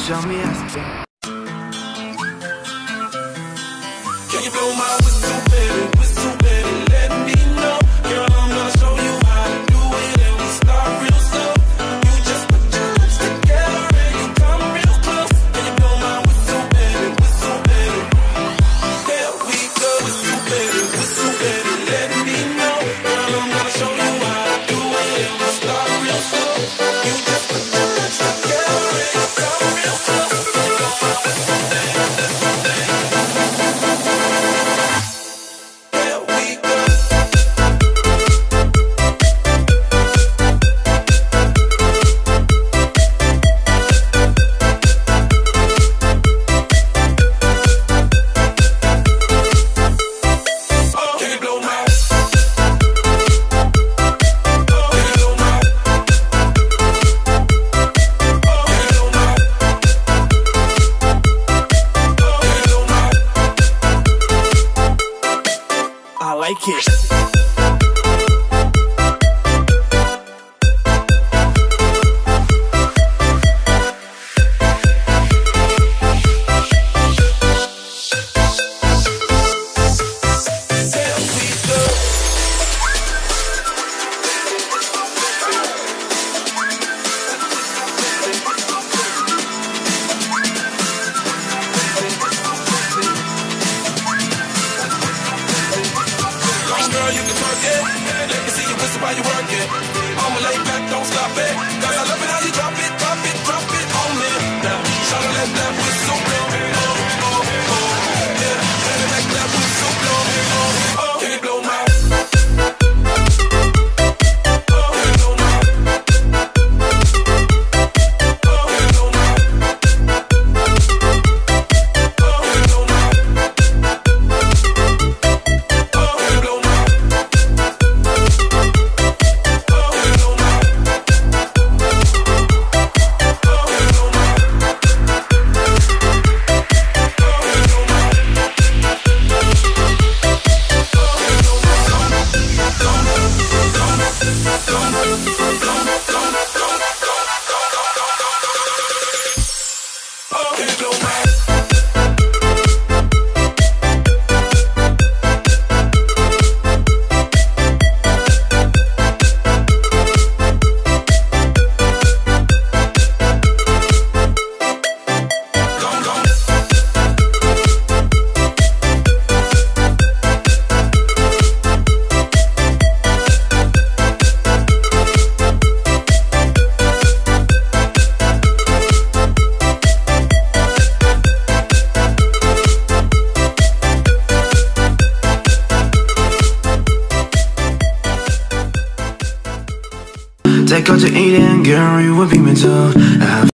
tell me yes. Can you blow my whistle, baby, let me know. Girl, I'm gonna show you how to do it, and we start real slow. You just put your lips together and you come real close. Can you blow my whistle, baby, there we go. Whistle, baby, let me know. Girl, I'm gonna show you how to do it, and we start real slow. You just put your lips together and you come real close. Can you blow my whistle, baby? I like it. Girl, you can twerk it. Let me see you whistle while you work it. I'ma lay back, don't stop it. Cause I love it how you drop it on me. Now, try to let that whistle blow. Yeah, let me make that whistle blow. Can you blow my? Can you blow my? Can you blow my? Can you blow my? Take out to eat and Gary would be mental.